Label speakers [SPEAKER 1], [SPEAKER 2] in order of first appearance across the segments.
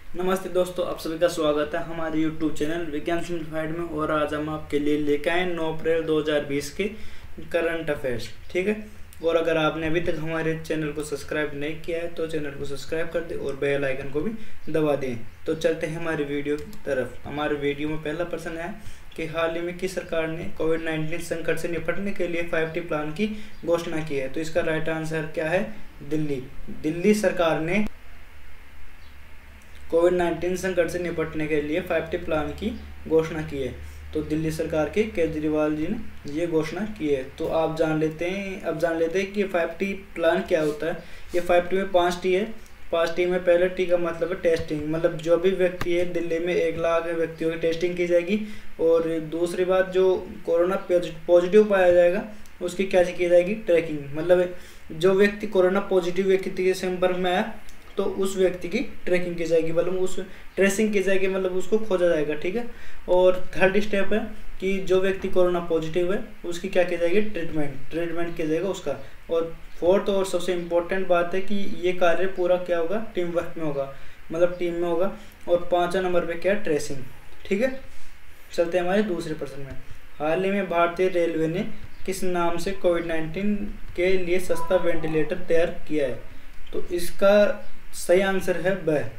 [SPEAKER 1] नमस्ते दोस्तों, आप सभी का स्वागत है हमारे YouTube चैनल विज्ञान सिंप्लीफाइड में। और आज हम आपके लिए लेकर आए 9 अप्रैल 2020 के करंट अफेयर्स। ठीक है। और अगर आपने अभी तक हमारे चैनल को सब्सक्राइब नहीं किया है तो चैनल को सब्सक्राइब कर दें और बेल आइकन को भी दबा दें। तो चलते हैं हमारे वीडियो की तरफ। हमारे वीडियो में पहला प्रश्न है कि हाल ही में किस सरकार ने कोविड-19 संकट से निपटने के लिए 5T प्लान की घोषणा की है। तो इसका राइट आंसर क्या है? दिल्ली सरकार ने कोविड-19 संकट से निपटने के लिए 5T प्लान की घोषणा की है। तो दिल्ली सरकार के केजरीवाल जी ने ये घोषणा की है। तो अब जान लेते हैं कि 5T प्लान क्या होता है। ये 5T में 5T है। 5T में पहले टी का मतलब है टेस्टिंग, मतलब जो भी व्यक्ति है दिल्ली में 1 लाख व्यक्तियों की टेस्टिंग की जाएगी। और दूसरी बात, जो कोरोना पॉजिटिव पाया जाएगा उसकी क्या की जाएगी? ट्रैकिंग। मतलब जो व्यक्ति कोरोना पॉजिटिव व्यक्ति के संपर्क में आया तो उस व्यक्ति की ट्रैकिंग की जाएगी, मतलब उस ट्रेसिंग की जाएगी, मतलब उसको खोजा जाएगा। ठीक है। और थर्ड स्टेप है कि जो व्यक्ति कोरोना पॉजिटिव है उसकी क्या की जाएगी? ट्रीटमेंट किया जाएगा उसका। और फोर्थ और सबसे इम्पोर्टेंट बात है कि ये कार्य पूरा क्या होगा? टीम वर्क में होगा, मतलब टीम में होगा। और 5वां नंबर पे क्या? ट्रेसिंग। ठीक है। चलते हैं हमारे दूसरे प्रश्न में। हाल ही में भारतीय रेलवे ने किस नाम से कोविड-19 के लिए सस्ता वेंटिलेटर तैयार किया है? तो इसका सही आंसर है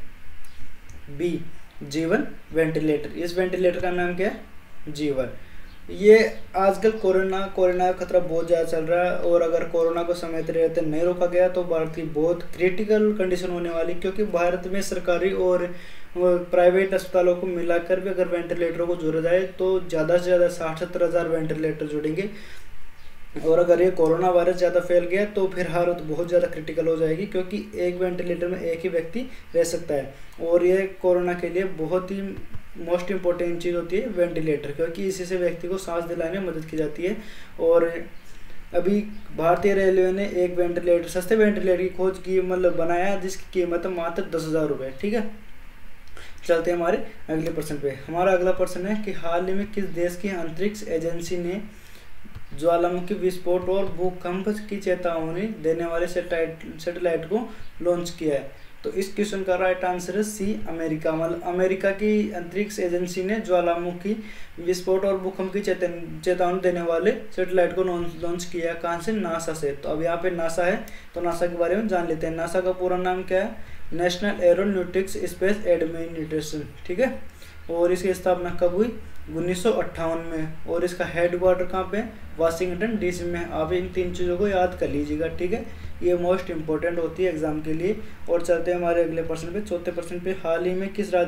[SPEAKER 1] बी, जीवन वेंटिलेटर। इस वेंटिलेटर का नाम क्या है? जीवन। ये आजकल कोरोना का खतरा बहुत ज़्यादा चल रहा है और अगर कोरोना को समय रहते नहीं रोका गया तो भारत की बहुत क्रिटिकल कंडीशन होने वाली, क्योंकि भारत में सरकारी और प्राइवेट अस्पतालों को मिलाकर भी अगर वेंटिलेटरों को जोड़ा जाए तो ज़्यादा से ज़्यादा 60-70 हज़ार वेंटिलेटर जुड़ेंगे। और अगर ये कोरोना वायरस ज़्यादा फैल गया तो फिर हालत बहुत ज़्यादा क्रिटिकल हो जाएगी, क्योंकि एक वेंटिलेटर में एक ही व्यक्ति रह सकता है। और ये कोरोना के लिए बहुत ही मोस्ट इम्पोर्टेंट चीज़ होती है वेंटिलेटर, क्योंकि इसी से व्यक्ति को सांस दिलाने में मदद की जाती है। और अभी भारतीय रेलवे ने एक वेंटिलेटर, सस्ते वेंटिलेटर की खोज की, मतलब बनाया, जिसकी कीमत है मात्र 10,000 रुपये। ठीक है। चलते हैं हमारे अगले प्रश्न पे। हमारा अगला प्रश्न है कि हाल ही में किस देश की अंतरिक्ष एजेंसी ने ज्वालामुखी विस्फोट और भूकंप की चेतावनी देने वाले सैटेलाइट को लॉन्च किया है? तो इस क्वेश्चन का राइट आंसर है सी, अमेरिका। मतलब अमेरिका की अंतरिक्ष एजेंसी ने ज्वालामुखी विस्फोट और भूकंप की चेतावनी देने वाले सैटेलाइट को लॉन्च किया। कहाँ से? नासा से। तो अब यहाँ पे नासा है तो नासा के बारे में जान लेते हैं। नासा का पूरा नाम क्या है? National Aeronautics Space Administration. ठीक है। और इसकी स्थापना कब हुई? 1958 में। और इसका हेडक्वार्टर कहाँ पे? वाशिंगटन डीसी में। आप इन 3 चीज़ों को याद कर लीजिएगा। ठीक है। ये मोस्ट इंपॉर्टेंट होती है एग्जाम के लिए। और चलते हैं हमारे अगले प्रश्न पे, चौथे प्रश्न पे। हाल ही में किस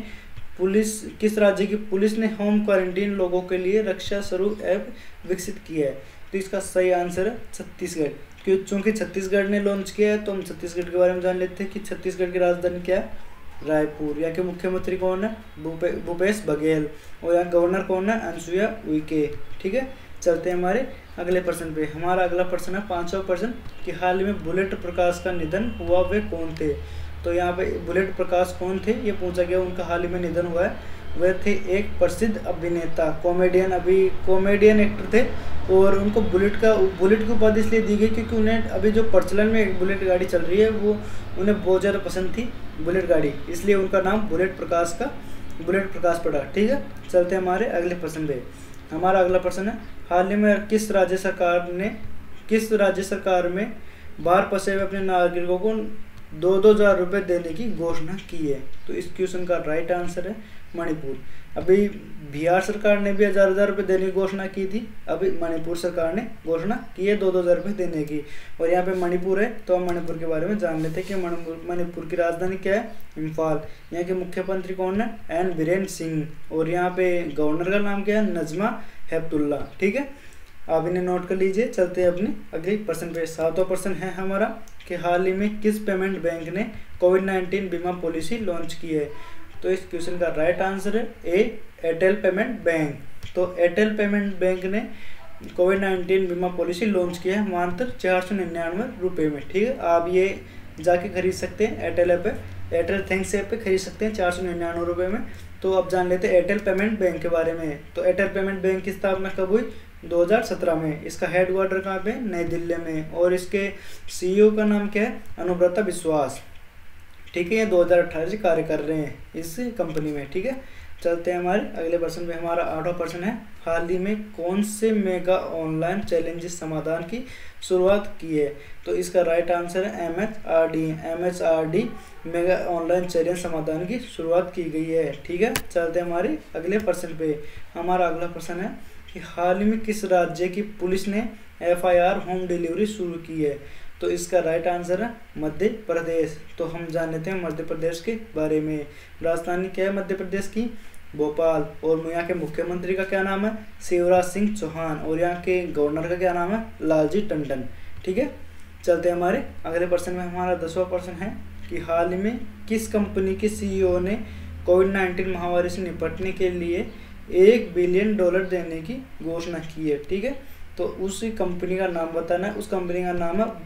[SPEAKER 1] राज्य की पुलिस ने होम क्वारंटीन लोगों के लिए रक्षा स्वरूप ऐप विकसित किया है? तो इसका सही आंसर है छत्तीसगढ़। चूँकि छत्तीसगढ़ ने लॉन्च किया है तो हम छत्तीसगढ़ के बारे में जान लेते हैं कि छत्तीसगढ़ की राजधानी क्या है? रायपुर। यहाँ के मुख्यमंत्री कौन है? भूपेश बघेल। और यहाँ गवर्नर कौन है? अनुसुईया उइके। ठीक है। चलते हैं हमारे अगले प्रश्न पे। हमारा अगला प्रश्न है 5वां प्रश्न कि हाल ही में बुलेट प्रकाश का निधन हुआ, वे कौन थे? तो यहाँ पे बुलेट प्रकाश कौन थे ये पूछा गया। उनका हाल ही में निधन हुआ है। वह थे एक प्रसिद्ध अभिनेता, कॉमेडियन एक्टर थे। और उनको बुलेट की उपाधि इसलिए दी गई क्योंकि उन्हें अभी जो प्रचलन में एक बुलेट गाड़ी चल रही है वो उन्हें बहुत ज़्यादा पसंद थी बुलेट गाड़ी, इसलिए उनका नाम बुलेट प्रकाश पड़ा। ठीक है। चलते हैं हमारे अगले प्रश्न पे। हमारा अगला प्रश्न है हाल ही में किस राज्य सरकार में बाहर फंसे हुए अपने नागरिकों को 2,000 रुपये देने की घोषणा की है? तो इस क्वेश्चन का राइट आंसर है मणिपुर। अभी बिहार सरकार ने भी 1,000 रुपये देने की घोषणा की थी। अभी मणिपुर सरकार ने घोषणा की है 2,000 रुपये देने की। और यहाँ पे मणिपुर है तो हम मणिपुर के बारे में जान लेते हैं कि मणिपुर की राजधानी क्या है? इम्फाल। यहाँ के मुख्यमंत्री कौन है? एन बीरेन्द्र सिंह। और यहाँ पे गवर्नर का नाम क्या है? नजमा हेपतुल्ला। ठीक है। आप इन्हें नोट कर लीजिए। चलते हैं अपने अगले प्रश्न पे। 7वां प्रश्न है हमारा कि हाल ही में किस पेमेंट बैंक ने कोविड-19 बीमा पॉलिसी लॉन्च की है? तो इस क्वेश्चन का राइट आंसर है ए, एयरटेल पेमेंट बैंक। तो एयरटेल पेमेंट बैंक ने कोविड-19 बीमा पॉलिसी लॉन्च किया है मात्र 499 रुपये में। ठीक है। आप ये जाके खरीद सकते हैं एयरटेल ऐप पे, एयरटेल थैंक्स ऐप पे खरीद सकते हैं 499 रुपये में। तो अब जान लेते हैं एयरटेल पेमेंट बैंक के बारे में। तो एयरटेल पेमेंट बैंक की स्थापना कब हुई? 2017 में। इसका हेडक्वार्टर कहाँ पे? नई दिल्ली में। और इसके CEO का नाम क्या है? अनुव्रता विश्वास। ठीक है, ये 2018 से कार्य कर रहे हैं इस कंपनी में। ठीक है, चलते हैं हमारे अगले प्रश्न पे। हमारा 8वां प्रश्न है, हाल ही में कौन से मेगा ऑनलाइन चैलेंजेस समाधान की शुरुआत की है? तो इसका राइट आंसर है MHRD mega online challenge Samadhan की शुरुआत की गई है। ठीक है, चलते हैं हमारे अगले प्रश्न पे। हमारा अगला प्रश्न है कि हाल ही में किस राज्य की पुलिस ने FIR होम डिलीवरी शुरू की है? तो इसका राइट आंसर है मध्य प्रदेश। तो हम जान लेते हैं मध्य प्रदेश के बारे में। राजधानी क्या है मध्य प्रदेश की? भोपाल। और यहाँ के मुख्यमंत्री का क्या नाम है? शिवराज सिंह चौहान। और यहाँ के गवर्नर का क्या नाम है? लालजी टंडन। ठीक है, चलते हैं हमारे अगले प्रश्न में। हमारा 10वां प्रश्न है कि हाल ही में किस कंपनी के CEO ने कोविड-19 महामारी से निपटने के लिए $1 बिलियन देने की घोषणा की है? ठीक है, तो उस कंपनी का नाम बताना है। उस कंपनी का नाम है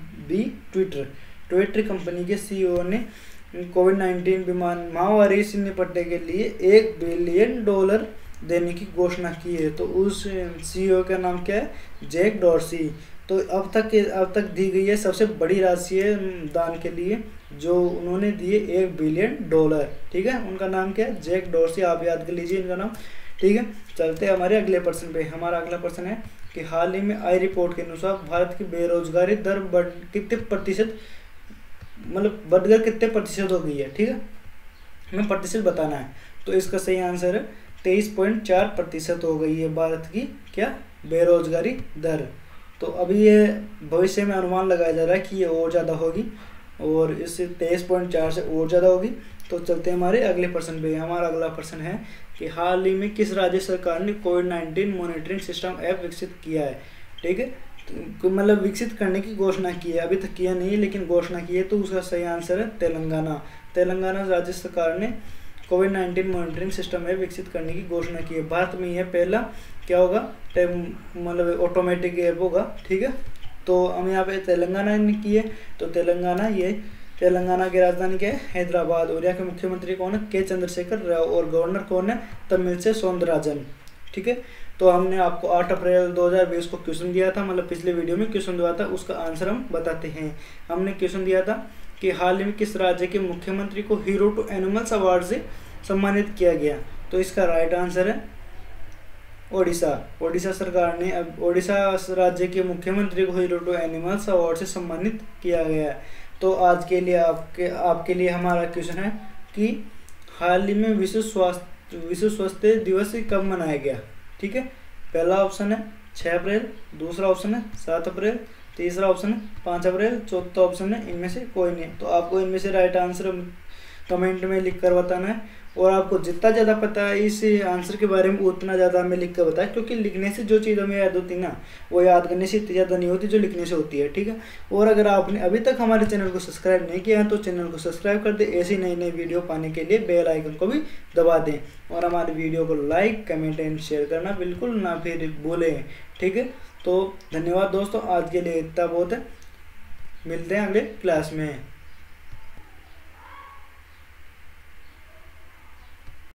[SPEAKER 1] ट्विटर कंपनी के CEO ने कोविड-19 महामारी से निपटने के लिए $1 बिलियन देने की घोषणा की है। तो उस CEO का नाम क्या है? Jack Dorsey. तो अब तक दी गई है सबसे बड़ी राशि है दान के लिए जो उन्होंने दिए $1 बिलियन। ठीक है, उनका नाम क्या है? Jack Dorsey. आप याद कर लीजिए इनका नाम। ठीक है, चलते हैं हमारे अगले प्रश्न पे। हमारा अगला प्रश्न है कि हाल ही में आई रिपोर्ट के अनुसार भारत की बेरोजगारी दर कितने प्रतिशत बढ़कर कितने प्रतिशत हो गई है? ठीक है, हमें प्रतिशत बताना है। तो इसका सही आंसर है 23.4% हो गई है भारत की क्या बेरोजगारी दर। तो अभी ये भविष्य में अनुमान लगाया जा रहा है कि ये और ज़्यादा होगी और इस 23.4 से और ज़्यादा होगी। तो चलते हैं हमारे अगले प्रश्न पे। हमारा अगला प्रश्न है कि हाल ही में किस राज्य सरकार ने कोविड-19 मॉनिटरिंग सिस्टम ऐप विकसित किया है? ठीक है, तो विकसित करने की घोषणा की है, अभी तक किया नहीं है लेकिन घोषणा की है। तो उसका सही आंसर है तेलंगाना राज्य सरकार ने कोविड-19 मॉनिटरिंग सिस्टम ऐप विकसित करने की घोषणा की है। भारत में यह पहला क्या होगा? ऑटोमेटिक ऐप होगा। ठीक है, तो हम यहाँ पे तेलंगाना ने की है। तो तेलंगाना की राजधानी क्या है? हैदराबाद। और यहाँ के मुख्यमंत्री कौन है? के चंद्रशेखर राव। और गवर्नर कौन है? तमिलसाई सौंदरराजन। ठीक है, तो हमने आपको 8 अप्रैल 2020 को क्वेश्चन दिया था, पिछले वीडियो में क्वेश्चन दिया था, उसका आंसर हम बताते हैं। हमने क्वेश्चन दिया था कि हाल ही में किस राज्य के मुख्यमंत्री को हीरो टू एनिमल्स अवार्ड से सम्मानित किया गया? तो इसका राइट आंसर है ओडिशा सरकार ने अब ओडिशा राज्य के मुख्यमंत्री को हीरो टू एनिमल्स अवार्ड से सम्मानित किया गया है। तो आज के लिए आपके लिए हमारा क्वेश्चन है कि हाल ही में विश्व स्वास्थ्य दिवस कब मनाया गया? ठीक है, पहला ऑप्शन है 6 अप्रैल, दूसरा ऑप्शन है 7 अप्रैल, तीसरा ऑप्शन है 5 अप्रैल, चौथा ऑप्शन है इनमें से कोई नहीं। तो आपको इनमें से राइट आंसर कमेंट में लिख कर बताना है। और आपको जितना ज़्यादा पता है इस आंसर के बारे में उतना ज़्यादा हमें लिख कर बताएं, क्योंकि लिखने से जो चीज़ हमें याद होती है ना वो याद करने से इतनी ज़्यादा नहीं होती जो लिखने से होती है। ठीक है, और अगर आपने अभी तक हमारे चैनल को सब्सक्राइब नहीं किया है तो चैनल को सब्सक्राइब कर दें। ऐसी नई वीडियो पाने के लिए बेल आइकन को भी दबा दें और हमारे वीडियो को लाइक कमेंट एंड शेयर करना बिल्कुल ना फिर भूलें। ठीक है, तो धन्यवाद दोस्तों, आज के लिए इतना बहुत है। मिलते हैं अगले क्लास में।